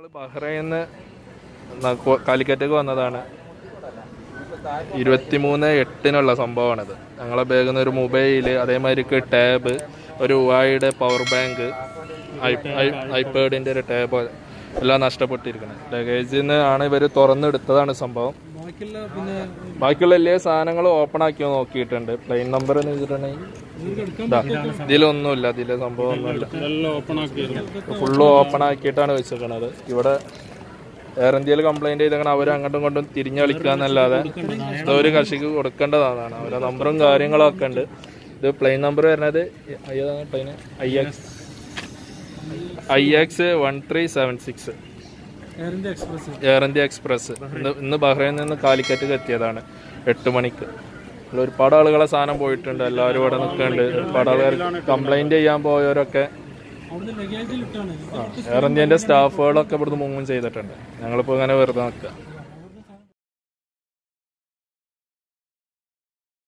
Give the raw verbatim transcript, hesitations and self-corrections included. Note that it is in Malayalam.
ഞങ്ങൾ ബഹ്റൈനിന്ന് കാലിക്കറ്റേക്ക് വന്നതാണ്. ഇരുപത്തിമൂന്ന് എട്ടിനുള്ള സംഭവമാണിത്. ഞങ്ങളെ ബാഗിൽ നിന്ന് ഒരു മൊബൈൽ, അതേമാതിരിക്ക് ടാബ്, ഒരു വൈഡ് പവർ ബാങ്ക്, ഐപാഡിൻ്റെ ഒരു ടാബ് എല്ലാം നഷ്ടപ്പെട്ടിരിക്കുന്നത്. ലഗേജിൽ നിന്ന് ആണ് ഇവർ തുറന്നെടുത്തതാണ് സംഭവം. ബാക്കിയുള്ള എല്ലാ സാധനങ്ങളും ഓപ്പൺ ആക്കി നോക്കിയിട്ടുണ്ട്. പ്ലെയിൻ നമ്പർ എന്ന് വെച്ചിട്ടുണ്ടെങ്കിൽ ഇതിലൊന്നുമില്ല, ഇതിലെ സംഭവം ഒന്നുമില്ല. ഫുള്ള് ഓപ്പൺ ആക്കിയിട്ടാണ് വെച്ചിരിക്കുന്നത്. ഇവിടെ എയർ ഇന്ത്യയിൽ കംപ്ലൈന്റ് ചെയ്തങ്ങനെ അവർ അങ്ങോട്ടും ഇങ്ങോട്ടും തിരിഞ്ഞു കളിക്കുക എന്നല്ലാതെ ഒരു കക്ഷിക്ക് കൊടുക്കേണ്ടതാണ്. അവരുടെ നമ്പറും കാര്യങ്ങളൊക്കെ ഉണ്ട്. ഇത് പ്ലെയിൻ നമ്പർ വരുന്നത് plane I X I X one three seven six Air India Express. ഇന്ന് ഇന്ന് ബഹ്റൈനിൽ നിന്ന് കാലിക്കറ്റ് എത്തിയതാണ് എട്ട് മണിക്ക്. ഒരുപാട് ആളുകളെ സാധനം പോയിട്ടുണ്ട്. എല്ലാവരും ഇവിടെ നിൽക്കുന്നുണ്ട്. ഒരുപാട് ആളുകൾ കംപ്ലൈന്റ് ചെയ്യാൻ പോയവരൊക്കെ എയർ ഇന്ത്യൻ്റെ സ്റ്റാഫുകളൊക്കെ ഇവിടുന്ന് മുങ്ങും ചെയ്തിട്ടുണ്ട്. ഞങ്ങളിപ്പോൾ ഇങ്ങനെ വെറുതെ നിൽക്കുക.